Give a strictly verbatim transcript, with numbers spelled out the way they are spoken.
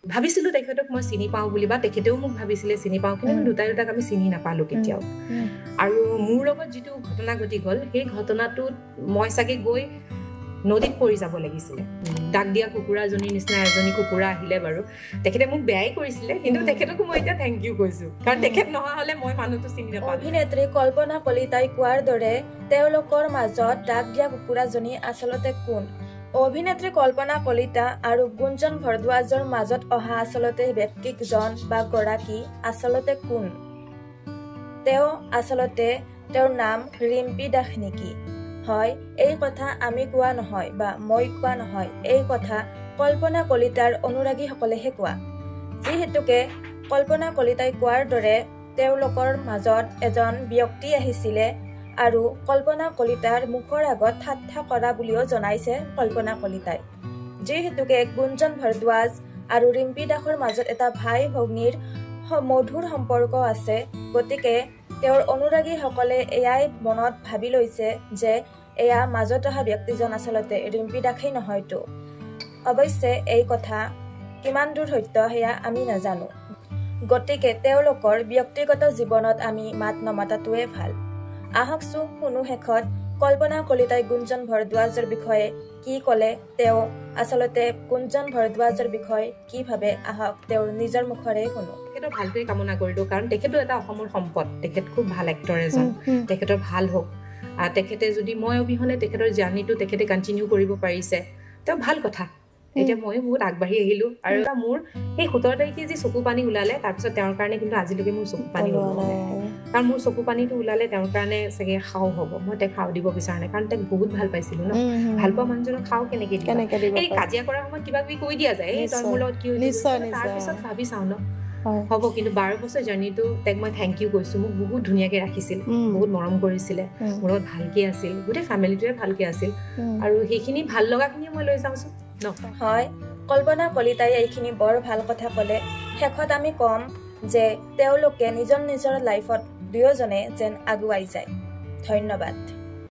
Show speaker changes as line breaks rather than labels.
ভাবিছিলোঁ তেখেতক মই চিনি পাওঁ বুলি বা তেখেতেও মোক ভাবিছিলে চিনি পাওঁ, কিন্তু দুটাই দুটাক আমি চিনি নাপালোঁ কেতিয়াও। আৰু মোৰ লগত যিটো ঘটনা ঘটি গ'ল সেই ঘটনাটোত মই চাগে গৈ নদীত পৰি যাব লাগিছিলে। ডাক দিয়া কুকুৰাজনীৰ নিচিনা এজনী কুকুৰা আহিলে বাৰু, তেখেতে মোক বেয়াই কৰিছিলে, কিন্তু তেখেতকো মই এতিয়া থেংক ইউ কৈছোঁ, কাৰণ তেখেত নহা হ'লে মই মানুহটো চিনি নাপালোঁ।
অভিনেত্ৰী কল্পনা কলিতাই কোৱাৰ দৰে তেওঁলোকৰ মাজত ডাক দিয়া কুকুৰাজনী আচলতে কোন? অভিনেত্ৰী কল্পনা কলিতা আৰু গুঞ্জন ভৰদ্বাজৰ মাজত অহা আচলতে ব্যক্তিজন বা গৰাকী আচলতে কোন? তেওঁ আচলতে তেওঁৰ নাম ৰিম্পী দাস নেকি? হয়, এই কথা আমি কোৱা নহয় বা মই কোৱা নহয়, এই কথা কল্পনা কলিতাৰ অনুৰাগীসকলেহে কোৱা। যিহেতুকে কল্পনা কলিতাই কোৱাৰ দৰে তেওঁলোকৰ মাজত এজন ব্যক্তি আহিছিলে আৰু কল্পনা কলিতাৰ মুখৰ আগত ঠাট্টা কৰা বুলিও জনাইছে কল্পনা কলিতাই। যিহেতুকে গুঞ্জন ভৰদ্বাজ আৰু ৰিম্পী দাসৰ মাজত এটা ভাই ভগ্নীৰ মধুৰ সম্পৰ্ক আছে, গতিকে তেওঁৰ অনুৰাগীসকলে এয়াই মনত ভাবি লৈছে যে এয়া মাজত অহা ব্যক্তিজন আচলতে ৰিম্পী দাসেই নহয়তো। অৱশ্যে এই কথা কিমান দূৰ সত্য সেয়া আমি নাজানো, গতিকে তেওঁলোকৰ ব্যক্তিগত জীৱনত আমি মাত নমতাটোৱে ভাল। আহকচোন শুনো শেষত কল্পনা কলিতাই গুঞ্জন ভৰদ্বাজৰ বিষয়ে কি ক'লে, তেওঁ আচলতে গুঞ্জন ভৰদ্বাজৰ বিষয়ে কি ভাবে, আহক তেওঁৰ নিজৰ মুখৰে শুনো।
তেখেতৰ ভালটোৱে কামনা কৰিলোঁ, কাৰণ তেখেতো এটা অসমৰ সম্পদ, তেখেত খুব ভাল এক্টৰ এজন, তেখেতৰ ভাল হওক। তেখেতে যদি মই অবিহনে তেখেতৰ জাৰ্ণিটো তেখেতে কণ্টিনিউ কৰিব পাৰিছে, তেওঁ ভাল কথা। এতিয়া ময়ো বহুত আগবাঢ়ি আহিলোঁ, আৰু এটা মোৰ সেই সোতৰ তাৰিখে যি চকু পানী ওলালে, তাৰপিছত তেওঁৰ কাৰণে কিন্তু আজিলৈকে মোৰ চকু পানী ওলোৱা নাই, কাৰণ মোৰ চকু পানীটো ওলালে তেওঁৰ কাৰণে চাগে খাও হ'ব, মই তাইক খাও দিব বিচৰা নাই, কাৰণ তাইক বহুত ভাল পাইছিলোঁ ন। ভাল পোৱা মানুহজনক খাও কেনেকৈ দিবা? এই কাজিয়া কৰাৰ সময়ত কিবা কিবি কৈ দিয়া যায়, এই তই মোৰ লগত কি হৈছে, তাৰপিছত ভাবি চাওঁ ন হ'ব। কিন্তু বাৰ বছৰ জাৰ্ণিটো তাইক মই থেংক ইউ কৈছোঁ। মোক বহুত ধুনীয়াকৈ ৰাখিছিল, বহুত মৰম কৰিছিলে, মোৰ লগত ভালকৈ আছিল, গোটেই ফেমিলিটোৱে ভালকৈ আছিল, আৰু সেইখিনি ভাল লগাখিনি মই লৈ যাওঁচোন ন।
হয়, কল্পনা কলিতাই এইখিনি বৰ ভাল কথা ক'লে। শেষত আমি ক'ম যে তেওঁলোকে নিজৰ নিজৰ লাইফত দুয়োজনে যেন আগুৱাই যায়। ধন্যবাদ।